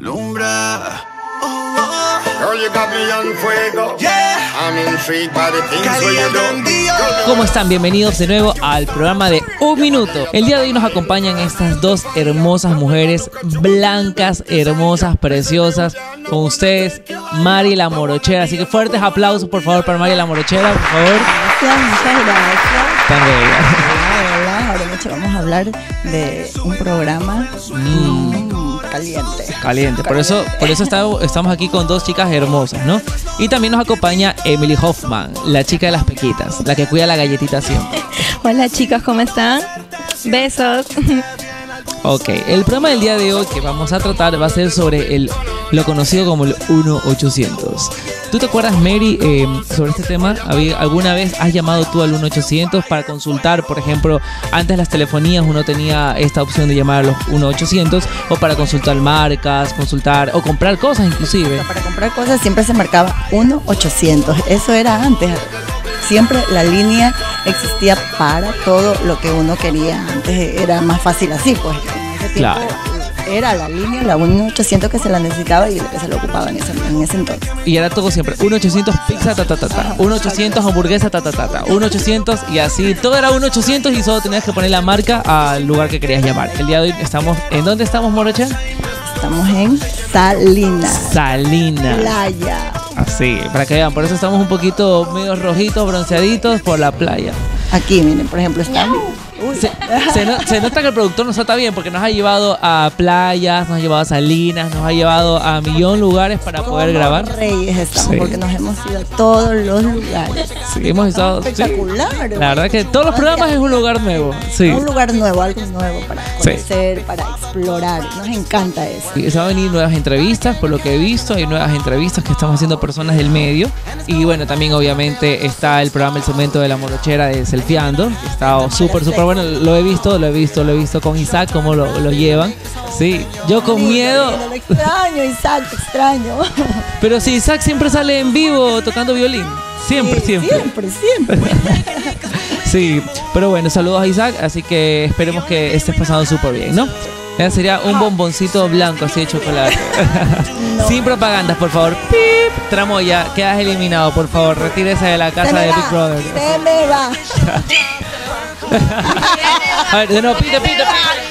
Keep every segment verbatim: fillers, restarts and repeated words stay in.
Lumbra. Girl, you got me on fuego. Yeah. I'm intrigued by the things where you do. ¿Cómo están? Bienvenidos de nuevo al programa de Un Minuto. El día de hoy nos acompañan estas dos hermosas mujeres, blancas, hermosas, preciosas. Con ustedes, Mari la Morochera. Así que fuertes aplausos, por favor, para Mari la Morochera, por favor. Gracias, muchas gracias. Tan bella. Hola, ahora mucho vamos a hablar de un programa mm, caliente. Caliente, por eso, por eso está, estamos aquí con dos chicas hermosas, ¿no? Y también nos acompaña Emily Hoffman, la chica de las pequitas, la que cuida la galletita siempre. Hola chicos, ¿cómo están? Besos. Ok, el programa del día de hoy que vamos a tratar va a ser sobre el, lo conocido como el uno ochocientos. ¿Tú te acuerdas, Mary, eh, sobre este tema? ¿Alguna vez has llamado tú al uno ochocientos para consultar? Por ejemplo, antes las telefonías uno tenía esta opción de llamar a los uno ochocientos o para consultar marcas, consultar o comprar cosas inclusive. Para comprar cosas siempre se marcaba uno ochocientos, eso era antes. Siempre la línea existía para todo lo que uno quería. Antes era más fácil así, pues. En ese tiempo claro. Era la línea, la uno ochocientos que se la necesitaba y que se lo ocupaba en ese, en ese entonces. Y era todo siempre uno ochocientos pizza, ta ta ta ta, uno ochocientos hamburguesa, ta ta ta ta, uno ochocientos y así. Todo era uno ochocientos y solo tenías que poner la marca al lugar que querías llamar. El día de hoy estamos, ¿en dónde estamos, Morocha? Estamos en Salinas. Salinas. Playa. Así, para que vean, por eso estamos un poquito medio rojitos, bronceaditos por la playa. Aquí, miren, por ejemplo, estamos. Se, se, no, se nota que el productor nos trata bien porque nos ha llevado a playas, nos ha llevado a Salinas, nos ha llevado a millón lugares para poder Como grabar. Reyes estamos, Sí. Porque nos hemos ido a todos los lugares. Sí, hemos estado. Espectacular. Sí. La verdad que todos los programas es un lugar nuevo. Sí. Un lugar nuevo, algo nuevo para conocer, sí. Para explorar. Nos encanta eso. Y se van a venir nuevas entrevistas, por lo que he visto, hay nuevas entrevistas que estamos haciendo personas del medio. Y bueno, también obviamente está el programa, el segmento de la Morochera de Selfieando. Está súper, súper bueno. Lo he visto, lo he visto, lo he visto con Isaac, cómo lo, lo llevan. Sí, yo con lindo, miedo. Lindo, lo extraño, Isaac, te extraño. Pero sí, Isaac siempre sale en vivo tocando violín. Siempre, Sí, siempre. Siempre, siempre. Sí, pero bueno, saludos a Isaac, así que esperemos que estés pasando súper bien, ¿no? Ya sería un bomboncito blanco así de chocolate. No. Sin propagandas, por favor. ¡Pip! Tramoya, quedas eliminado, por favor. Retírese de la casa de va, Big Brother. Se me va. A ver, de nuevo, pita, pita,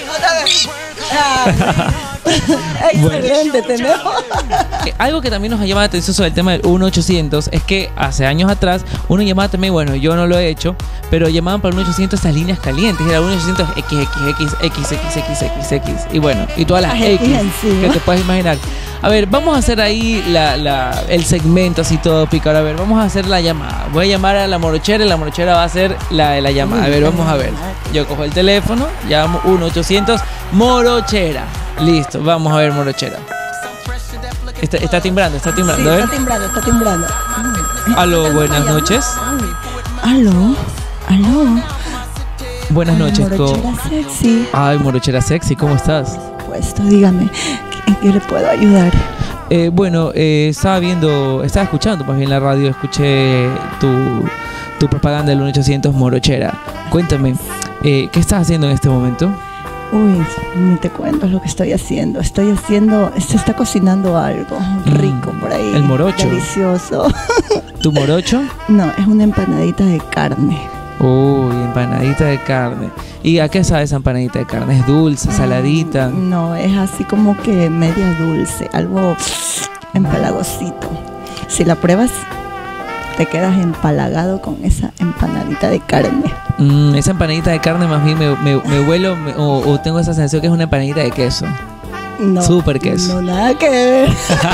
Ah, excelente, bueno. Tenemos. Algo que también nos ha llamado la atención sobre el tema del uno ochocientos es que hace años atrás uno llamaba también, bueno, yo no lo he hecho, pero llamaban para el uno ochocientos estas líneas calientes, era uno ochocientos equis equis equis equis equis equis equis equis y bueno, y todas las X que te puedes imaginar. A ver, vamos a hacer ahí la, la, el segmento así todo picado. A ver, vamos a hacer la llamada. Voy a llamar a la Morochera y la Morochera va a hacer la, la llamada. A ver, vamos a ver. Yo cojo el teléfono, llamo uno ochocientos Morochera. Listo, vamos a ver, Morochera. Está, está timbrando, está timbrando. Sí, a ver. está timbrando, está timbrando. Aló, buenas noches. Aló, aló. Buenas noches, Morochera ¿cómo? sexy. Ay, Morochera sexy, ¿cómo estás? Puesto, dígame, ¿en qué le puedo ayudar? Eh, bueno, eh, estaba viendo, estaba escuchando más bien la radio, escuché tu, tu propaganda del uno ochocientos Morochera. Cuéntame, eh, ¿qué estás haciendo en este momento? Uy, ni te cuento lo que estoy haciendo. Estoy haciendo, se está cocinando algo rico por ahí. El morocho. Delicioso. ¿Tu morocho? No, es una empanadita de carne. Uy, empanadita de carne. ¿Y a qué sabe esa empanadita de carne? ¿Es dulce, saladita? No, es así como que media dulce, algo empalagosito. Si la pruebas, te quedas empalagado con esa empanadita de carne. Mm, esa empanadita de carne más bien me, me, me huelo me, o, o tengo esa sensación que es una empanadita de queso. No, Súper queso. No, nada que ver.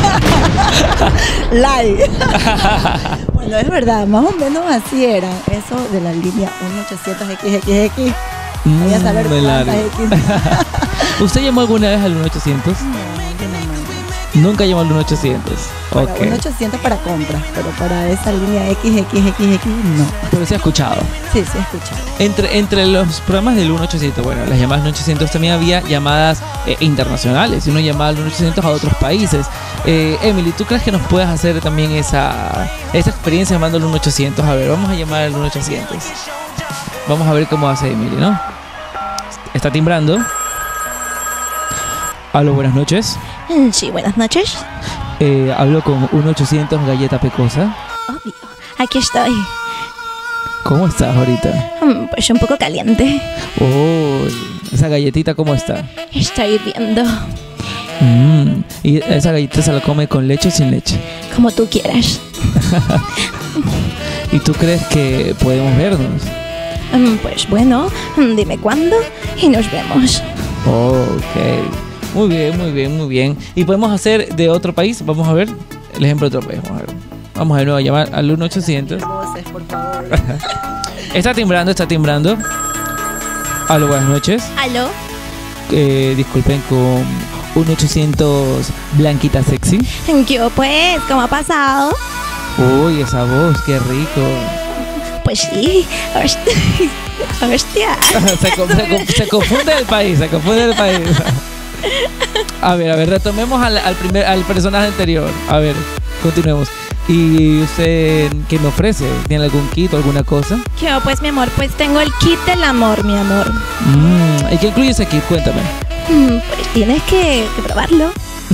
Like. Bueno, es verdad, más o menos así era. Eso de la línea uno ochocientos equis equis equis. Mm, Voy a saber cuántas X. ¿Usted llamó alguna vez al uno ochocientos? No, yo no me... Nunca llamó al uno ochocientos. Para Okay. uno ochocientos para compras, pero para esa línea equis equis equis equis no. Pero sí ha escuchado. Sí, sí he escuchado. Entre, entre los programas del uno ochocientos, bueno, las llamadas uno ochocientos también había llamadas eh, internacionales. Y uno llamaba al uno ochocientos a otros países. Eh, Emily, ¿tú crees que nos puedes hacer también esa, esa experiencia llamando al uno ochocientos? A ver, vamos a llamar al uno ochocientos. Vamos a ver cómo hace Emily, ¿no? Está timbrando. Aló, buenas noches. Mm, Sí, buenas noches. Eh, hablo con uno ochocientos Galleta Pecosa. Obvio. Aquí estoy. ¿Cómo estás ahorita? Mm, Pues un poco caliente. Oh, esa galletita, ¿cómo está? Está hirviendo. Mm, ¿y esa galletita se la come con leche o sin leche? Como tú quieras. ¿Y tú crees que podemos vernos? Mm, Pues bueno, mm, dime cuándo y nos vemos. Ok. Muy bien, muy bien, muy bien. ¿Y podemos hacer de otro país? Vamos a ver el ejemplo de otro país. Vamos a ver. Vamos de nuevo a llamar al uno ochocientos. Voces, por favor. Está timbrando, está timbrando. Aló, buenas noches. ¿Aló? Eh, disculpen, con uno ochocientos Blanquita Sexy. ¿Qué pues? ¿Cómo ha pasado? Uy, esa voz, qué rico. Pues sí. Hostia. Hostia. se, co- se co- se confunde el país, se confunde el país. A ver, a ver, retomemos al, al primer, al personaje anterior. A ver, continuemos. ¿Y usted qué me ofrece? ¿Tiene algún kit o alguna cosa? ¿Qué pues, mi amor? Pues tengo el kit del amor, mi amor. Mm, ¿y qué incluye ese kit? Cuéntame. Mm, Pues tienes que, que probarlo.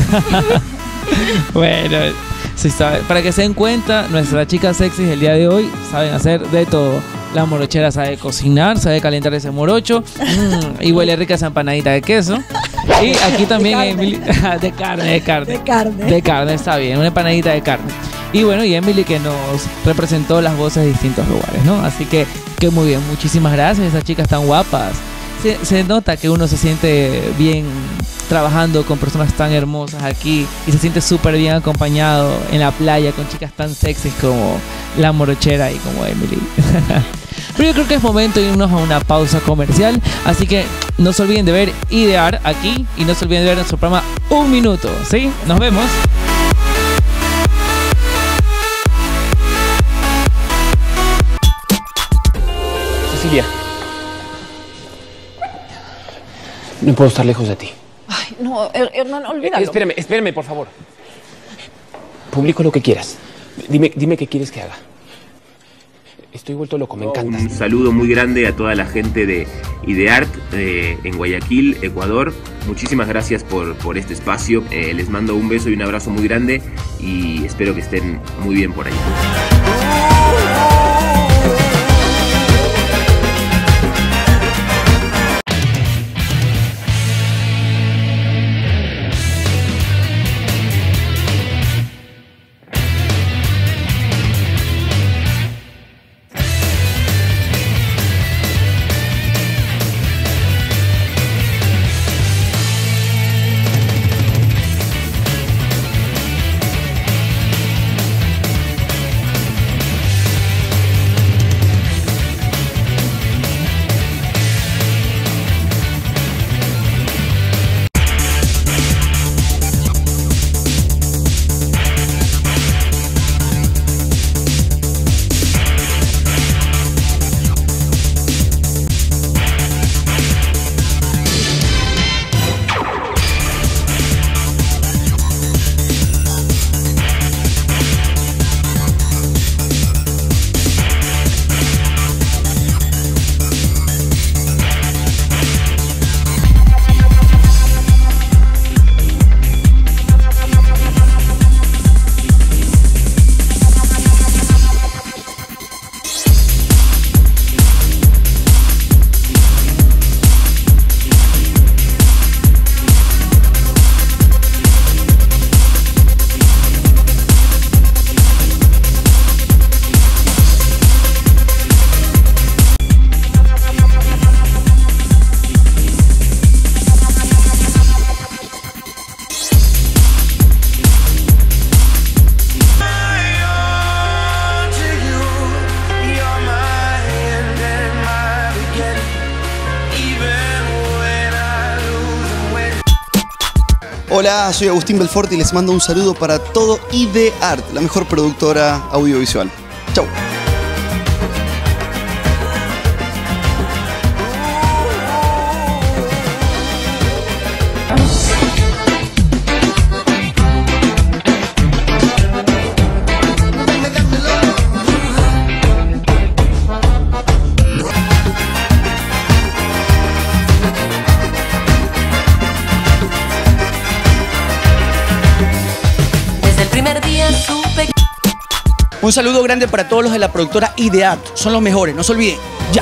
Bueno, sí sabe. Para que se den cuenta, nuestras chicas sexys el día de hoy saben hacer de todo. La morochera sabe cocinar, sabe calentar ese morocho. Mm, y huele rica esa empanadita de queso. Y aquí también De Emily. De carne, de carne. De carne. De carne, está bien. Una empanadita de carne. Y bueno, y Emily que nos representó las voces de distintos lugares, ¿no? Así que, que muy bien. Muchísimas gracias. Esas chicas tan guapas. Se, se nota que uno se siente bien trabajando con personas tan hermosas aquí y se siente súper bien acompañado en la playa con chicas tan sexys como la morochera y como Emily. Pero yo creo que es momento de irnos a una pausa comercial, así que no se olviden de ver Idear aquí y no se olviden de ver nuestro programa Un Minuto, ¿sí? Nos vemos. Cecilia, no puedo estar lejos de ti. Ay, no, her- hermano, Eh, olvídalo. espérame, espérame, por favor. Publico lo que quieras. Dime, dime qué quieres que haga. Estoy vuelto loco, me encantas. Un saludo muy grande a toda la gente de Ideart eh, en Guayaquil, Ecuador. Muchísimas gracias por, por este espacio. Eh, les mando un beso y un abrazo muy grande y espero que estén muy bien por ahí. Hola, soy Agustín Belfort y les mando un saludo para todo Ideart, la mejor productora audiovisual. Chau. Un saludo grande para todos los de la productora IDEART. Son los mejores, no se olviden. Ya.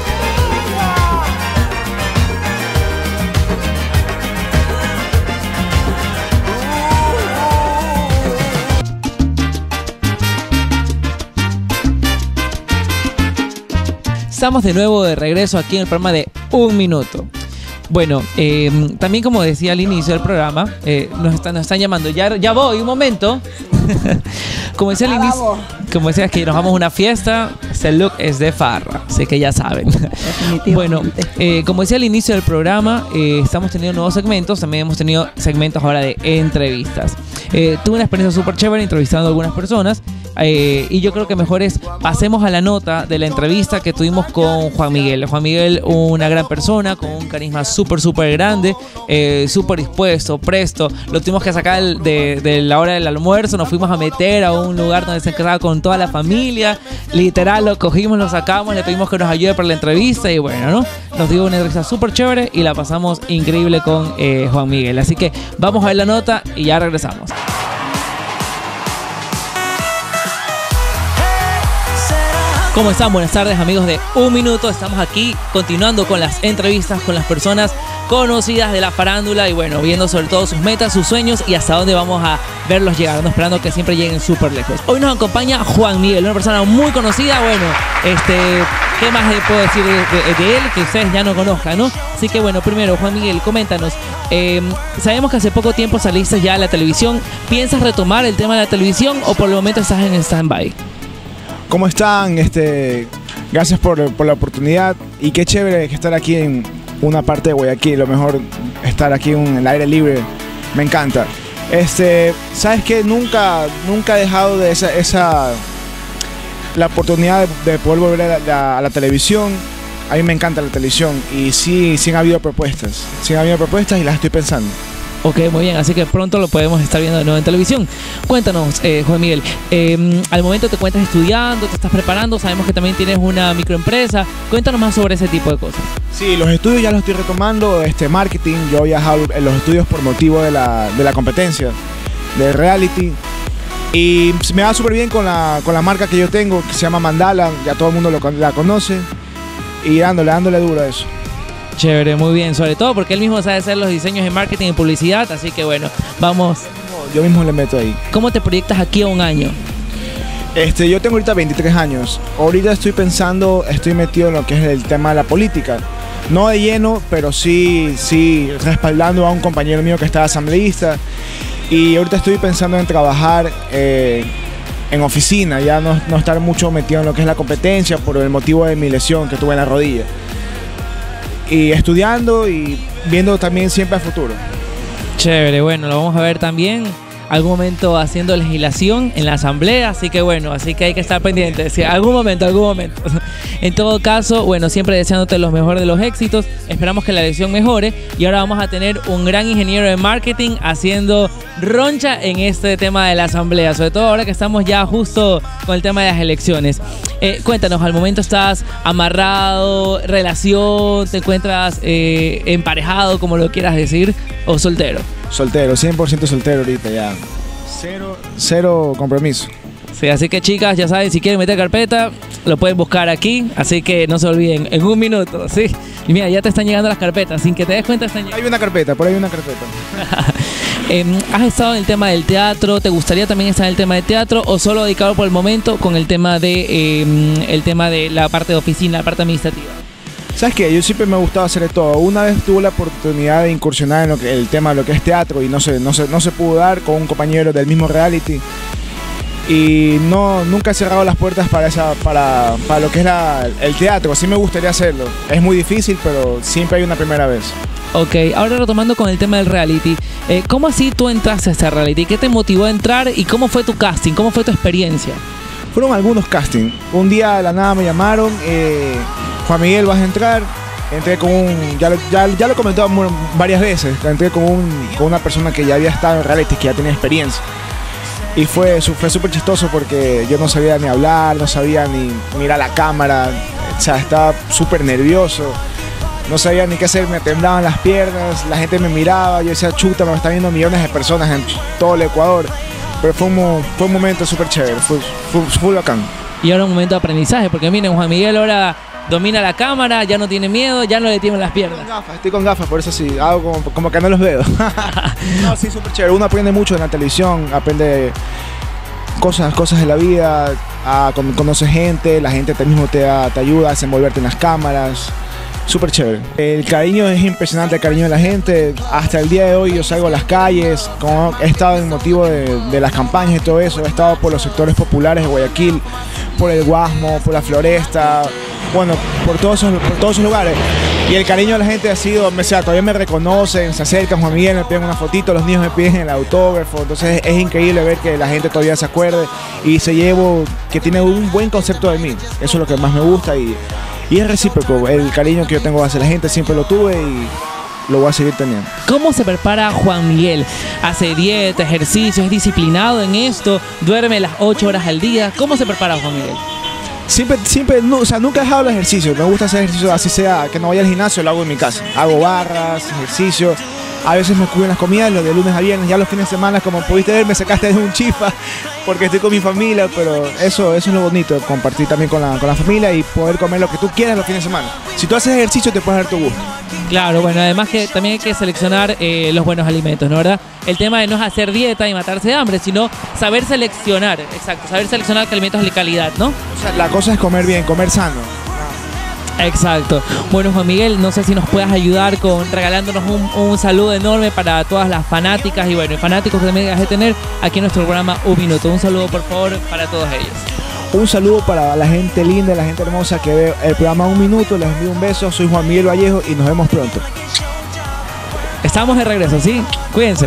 Estamos de nuevo de regreso aquí en el programa de Un Minuto. Bueno, eh, también como decía al inicio del programa, eh, nos, están, nos están llamando. Ya, ya voy, un momento. Como decía al inicio, como decía que nos vamos a una fiesta, este look es de farra, así que ya saben. Bueno, eh, como decía al inicio del programa, eh, estamos teniendo nuevos segmentos, también hemos tenido segmentos ahora de entrevistas. Eh, tuve una experiencia súper chévere entrevistando a algunas personas eh, y yo creo que mejor es pasemos a la nota de la entrevista que tuvimos con Juan Miguel. Juan Miguel, una gran persona con un carisma súper, súper grande, eh, súper dispuesto, presto. Lo tuvimos que sacar de, de la hora del almuerzo, nos fuimos a meter a un lugar donde se quedaba con toda la familia. Literal, lo cogimos, lo sacamos, le pedimos que nos ayude para la entrevista y bueno, ¿no? Nos dio una entrevista súper chévere y la pasamos increíble con eh, Juan Miguel. Así que vamos a ver la nota y ya regresamos. ¿Cómo están? Buenas tardes, amigos de Un Minuto. Estamos aquí continuando con las entrevistas con las personas conocidas de la farándula y bueno, viendo sobre todo sus metas, sus sueños y hasta dónde vamos a verlos llegar, ¿no? Esperando que siempre lleguen súper lejos. Hoy nos acompaña Juan Miguel, una persona muy conocida. Bueno, este, ¿qué más le puedo decir de, de, de él que ustedes ya no conozcan, ¿no? Así que bueno, primero, Juan Miguel, coméntanos. Eh, sabemos que hace poco tiempo saliste ya a la televisión. ¿Piensas retomar el tema de la televisión o por el momento estás en stand-by? ¿Cómo están? Este, gracias por, por la oportunidad y qué chévere que estar aquí en una parte de Guayaquil. Lo mejor estar aquí en el aire libre, me encanta. Este, ¿sabes qué? Nunca, nunca he dejado de esa, esa la oportunidad de, de poder volver a la, a la televisión. A mí me encanta la televisión y sí, sí han habido propuestas, sí han habido propuestas y las estoy pensando. Ok, muy bien, así que pronto lo podemos estar viendo de nuevo en televisión. Cuéntanos, eh, Juan Miguel, eh, al momento te encuentras estudiando, te estás preparando, sabemos que también tienes una microempresa. Cuéntanos más sobre ese tipo de cosas. Sí, los estudios ya los estoy retomando, este, marketing. Yo he viajado en los estudios por motivo de la, de la competencia, de reality. Y me va súper bien con la, con la marca que yo tengo, que se llama Mandala, ya todo el mundo lo, la conoce. Y dándole, dándole duro a eso. Chévere, muy bien, sobre todo porque él mismo sabe hacer los diseños de marketing y publicidad, así que bueno, vamos. Yo mismo le meto ahí. ¿Cómo te proyectas aquí a un año? Este, yo tengo ahorita veintitrés años. Ahorita estoy pensando, estoy metido en lo que es el tema de la política. No de lleno, pero sí, sí respaldando a un compañero mío que está asambleísta. Y ahorita estoy pensando en trabajar eh, en oficina, ya no, no estar mucho metido en lo que es la competencia por el motivo de mi lesión que tuve en la rodilla. Y estudiando y viendo también siempre a futuro. Chévere, bueno, lo vamos a ver también algún momento haciendo legislación en la asamblea, así que bueno, así que hay que estar pendientes, sí, algún momento, algún momento. En todo caso, bueno, siempre deseándote los mejores de los éxitos, esperamos que la elección mejore y ahora vamos a tener un gran ingeniero de marketing haciendo roncha en este tema de la asamblea, sobre todo ahora que estamos ya justo con el tema de las elecciones. Eh, cuéntanos, al momento estás amarrado, relación, te encuentras eh, emparejado, como lo quieras decir, o soltero. Soltero, cien por ciento soltero ahorita ya. Cero, cero compromiso. Sí, así que chicas, ya saben, si quieren meter carpeta, lo pueden buscar aquí, así que no se olviden, en un minuto, ¿sí? Y mira, ya te están llegando las carpetas, sin que te des cuenta están llegando. Hay una carpeta, por ahí hay una carpeta. eh, ¿Has estado en el tema del teatro? ¿Te gustaría también estar en el tema del teatro o solo dedicado por el momento con el tema de, eh, el tema de la parte de oficina, la parte administrativa? ¿Sabes qué? Yo siempre me ha gustado hacer de todo. Una vez tuve la oportunidad de incursionar en lo que, el tema de lo que es teatro y no se, no se, no se pudo dar con un compañero del mismo reality. Y no, nunca he cerrado las puertas para, esa, para, para lo que es la, el teatro. Sí me gustaría hacerlo. Es muy difícil, pero siempre hay una primera vez. Ok, ahora retomando con el tema del reality. Eh, ¿Cómo así tú entraste a ese reality? ¿Qué te motivó a entrar y cómo fue tu casting? ¿Cómo fue tu experiencia? Fueron algunos castings. Un día de la nada me llamaron, eh, Juan Miguel, vas a entrar. Entré con un, ya lo, ya, ya lo he comentado varias veces, entré con, un, con una persona que ya había estado en reality, que ya tenía experiencia. Y fue fue súper chistoso porque yo no sabía ni hablar, no sabía ni mirar la cámara, o sea, estaba súper nervioso, no sabía ni qué hacer, me temblaban las piernas, la gente me miraba, yo decía, chuta, me están viendo millones de personas en todo el Ecuador. pero fue un, fue un momento súper chévere, fue, fue, fue bacán. Y ahora un momento de aprendizaje, porque miren, Juan Miguel ahora domina la cámara, ya no tiene miedo, ya no le tiemblan las piernas. Estoy con gafas, estoy con gafas, por eso sí, hago como, como que no los veo. No, sí, súper chévere. Uno aprende mucho en la televisión, aprende cosas, cosas de la vida, a, con, conoce gente, la gente te mismo te, da, te ayuda a desenvolverte en las cámaras. Súper chévere. El cariño es impresionante, el cariño de la gente. Hasta el día de hoy yo salgo a las calles, como he estado en motivo de, de las campañas y todo eso, he estado por los sectores populares de Guayaquil, por el Guasmo, por la Floresta, bueno, por todos esos, por todos esos lugares. Y el cariño de la gente ha sido, o sea, todavía me reconocen, se acercan, Juan Miguel, me piden una fotito, los niños me piden el autógrafo. Entonces es increíble ver que la gente todavía se acuerde y se llevo, que tiene un buen concepto de mí. Eso es lo que más me gusta y, y es recíproco. El cariño que yo tengo hacia la gente siempre lo tuve y lo voy a seguir teniendo. ¿Cómo se prepara Juan Miguel? ¿Hace dieta, ejercicio, es disciplinado en esto? ¿Duerme las ocho horas al día? ¿Cómo se prepara Juan Miguel? Siempre, siempre, no, o sea, nunca he dejado el ejercicio. Me gusta hacer ejercicio, así sea que no vaya al gimnasio, lo hago en mi casa. Hago barras, ejercicio. A veces me cuido en las comidas, los de lunes a viernes. Ya los fines de semana, como pudiste ver, me sacaste de un chifa porque estoy con mi familia. Pero eso, eso es lo bonito, compartir también con la, con la familia y poder comer lo que tú quieras los fines de semana. Si tú haces ejercicio, te puedes dar tu gusto. Claro, bueno, además que también hay que seleccionar eh, los buenos alimentos, ¿no, verdad? El tema de no es hacer dieta y matarse de hambre, sino saber seleccionar, exacto, saber seleccionar alimentos de calidad, ¿no? O sea, la cosa es comer bien, comer sano. Exacto. Bueno, Juan Miguel, no sé si nos puedas ayudar con regalándonos un, un saludo enorme para todas las fanáticas y bueno, fanáticos que también vas a tener aquí en nuestro programa Un Minuto. Un saludo, por favor, para todos ellos. Un saludo para la gente linda, la gente hermosa que ve el programa Un Minuto. Les envío un beso. Soy Juan Miguel Vallejo y nos vemos pronto. Estamos de regreso, ¿sí? Cuídense.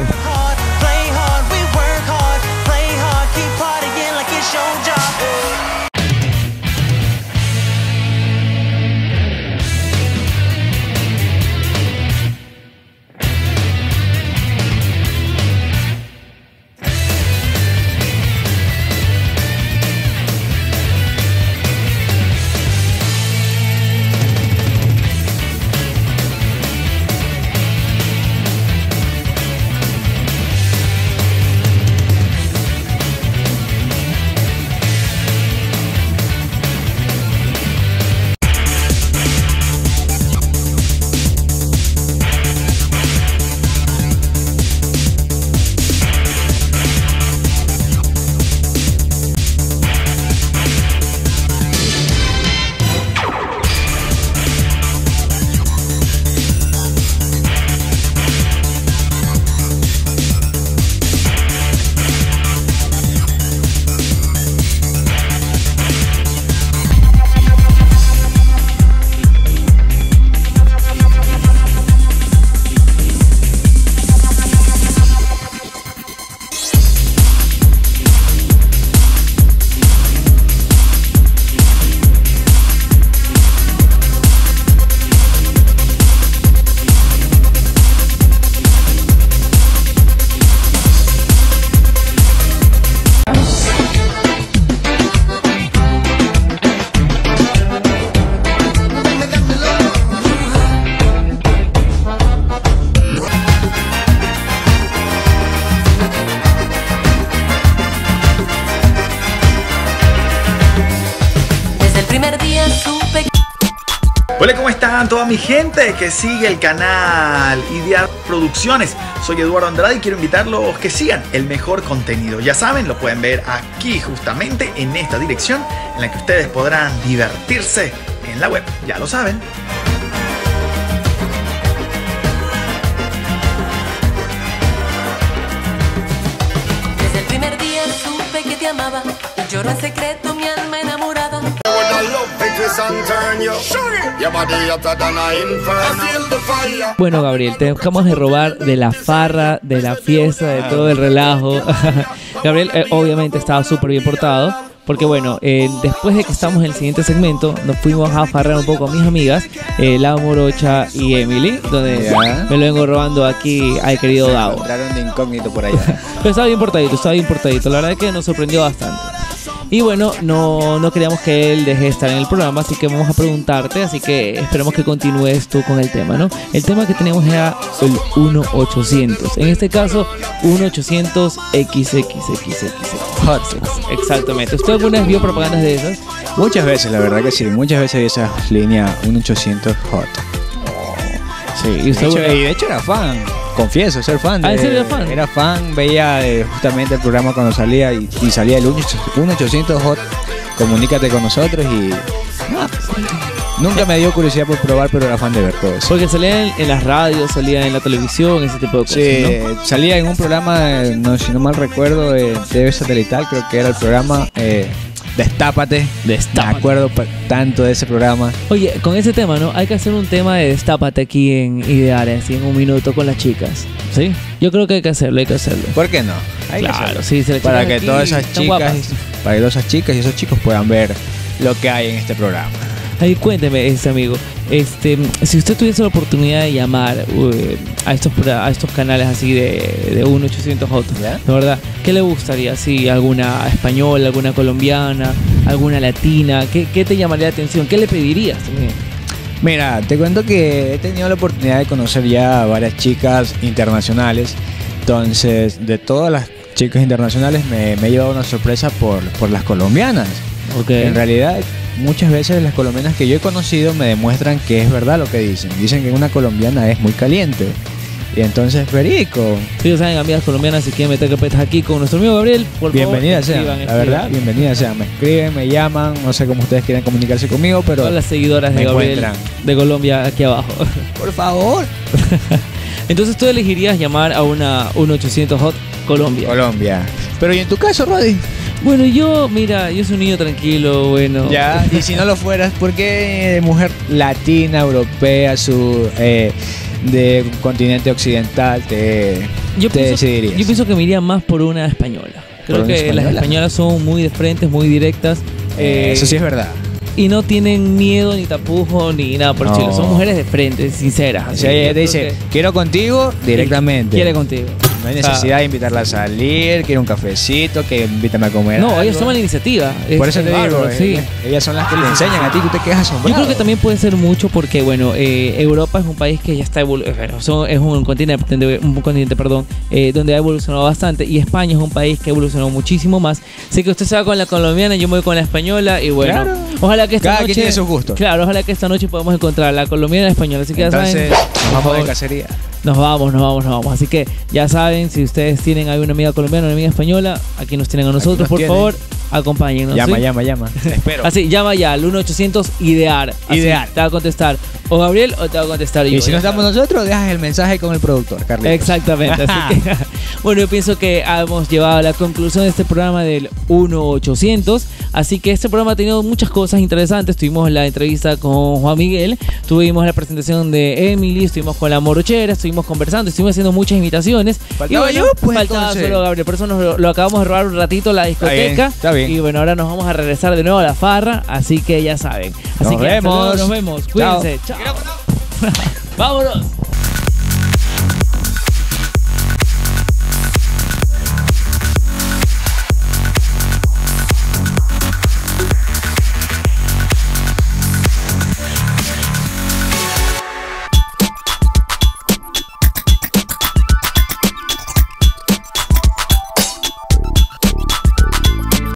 Hola, ¿cómo están toda mi gente que sigue el canal Ideart Producciones? Soy Eduardo Andrade y quiero invitarlos que sigan el mejor contenido. Ya saben, lo pueden ver aquí justamente en esta dirección en la que ustedes podrán divertirse en la web. Ya lo saben. Desde el primer día supe que te amaba. Lloro en secreto mi alma enamorada. Bueno, Gabriel, te dejamos de robar de la farra, de la fiesta, de todo el relajo. Gabriel eh, obviamente estaba súper bien portado. Porque bueno, eh, después de que estamos en el siguiente segmento, nos fuimos a farrear un poco con mis amigas, eh, Lau Morocha y Emily, donde ya me lo vengo robando aquí al querido Dao. Entraron de incógnito por allá. Pero estaba bien portadito, estaba bien portadito. La verdad es que nos sorprendió bastante. Y bueno, no, no queríamos que él deje de estar en el programa, así que vamos a preguntarte, así que esperemos que continúes tú con el tema, ¿no? El tema que teníamos era el uno ochocientos. En este caso, uno ochocientos equis equis equis equis. Hot. Exactamente. ¿Usted alguna vez vio propagandas de esas? Muchas veces, la verdad que sí. Muchas veces vi esa línea uno ochocientos Hot. Sí, y, de hecho, y de hecho era fan. Confieso, ser fan. De, ¿Ah, ¿en serio era fan? Era fan, veía eh, justamente el programa cuando salía y, y salía el uno ochocientos Hot. Comunícate con nosotros y... Ah, nunca me dio curiosidad por probar, pero era fan de ver todo eso. Porque salía en, en las radios, salía en la televisión, ese tipo de cosas, sí, ¿no? Salía en un programa, no, si no mal recuerdo, de T V satelital, creo que era el programa eh, Destápate. Destápate. Me acuerdo tanto de ese programa. Oye, con ese tema, ¿no? Hay que hacer un tema de Destápate aquí en Ideales, así en un minuto con las chicas, ¿sí? Yo creo que hay que hacerlo, hay que hacerlo. ¿Por qué no? Hay claro, sí. Se para que todas esas chicas, guapas. para que todas esas chicas y esos chicos puedan ver lo que hay en este programa. Ahí cuénteme, este amigo, este, si usted tuviese la oportunidad de llamar uh, a estos a estos canales así de, de uno ochocientos Hot, ¿la verdad? ¿Qué le gustaría? Si alguna española, alguna colombiana, alguna latina, ¿qué, qué te llamaría la atención? ¿Qué le pedirías también? Mira, te cuento que he tenido la oportunidad de conocer ya a varias chicas internacionales. Entonces, de todas las chicas internacionales me, me he llevado una sorpresa por, por las colombianas. Okay. En realidad, muchas veces las colombianas que yo he conocido me demuestran que es verdad lo que dicen. Dicen que una colombiana es muy caliente. Y entonces, verico. Si ustedes saben, amigas colombianas, si quieren meter carpetas aquí con nuestro amigo Gabriel, por bienvenida favor, sean, escriban, la verdad, escriban. bienvenida sean. Me escriben, me llaman, no sé cómo ustedes quieren comunicarse conmigo, pero todas las seguidoras de Gabriel encuentran. De Colombia aquí abajo. Por favor. Entonces tú elegirías llamar a una uno ochocientos Hot Colombia. Colombia. Pero ¿y en tu caso, Roddy? Bueno, yo, mira, yo soy un niño tranquilo, bueno. Ya, y si no lo fueras, ¿por qué mujer latina, europea, su eh, de un continente occidental te, yo te pienso, decidirías? Yo pienso que me iría más por una española. Creo ¿Por que una española? las españolas son muy de frente, muy directas. Eh, eh, eso sí es verdad. Y no tienen miedo, ni tapujo, ni nada por el No. estilo. Son mujeres de frente, sinceras. O sea, ella te dice, quiero contigo directamente. Quiere contigo. No hay O sea, necesidad de invitarla a salir, quiero un cafecito, que invítame a comer. No, algo. ellas toman la iniciativa. Por Es- eso te es digo, bárbaro, eh, sí. ellas son las que te enseñan a ti, tú te quedas asombrado. Yo creo que también puede ser mucho porque, bueno, eh, Europa es un país que ya está evolucionando, es un continente, un continente perdón, eh, donde ha evolucionado bastante, y España es un país que ha evolucionado muchísimo más. Así que usted se va con la colombiana, yo me voy con la española, y bueno, Claro. ojalá que esta Cada noche... quien tiene sus gustos. Claro, ojalá que esta noche podamos encontrar la colombiana y la española. Así que Entonces, ya saben, nos vamos por de favor, cacería. Nos vamos, nos vamos, nos vamos. Así que ya saben, si ustedes tienen alguna amiga colombiana o una amiga española, aquí nos tienen a nosotros, nos por tienen. favor, acompáñennos. Llama, ¿sí? llama, llama. Te espero. Así, llama ya al uno ochocientos IDEAR. Así, Idear. Te va a contestar o Gabriel o te va a contestar yo. Y si no ya estamos sabes. nosotros, dejas el mensaje con el productor, Carlitos. Exactamente. Así que, bueno, yo pienso que hemos llevado a la conclusión de este programa del uno ochocientos. Así que este programa ha tenido muchas cosas interesantes. Tuvimos la entrevista con Juan Miguel, tuvimos la presentación de Emily, estuvimos con la Morochera, estuvimos conversando, estuvimos haciendo muchas invitaciones. Faltaba y yo, pues, faltaba entonces. solo Gabriel. Por eso nos lo, lo acabamos de robar un ratito la discoteca. bien, está bien. Y bueno, ahora nos vamos a regresar de nuevo a la farra. Así que ya saben. Así Nos que hasta vemos. luego, nos vemos. Chao. Cuídense. Chao. Vámonos.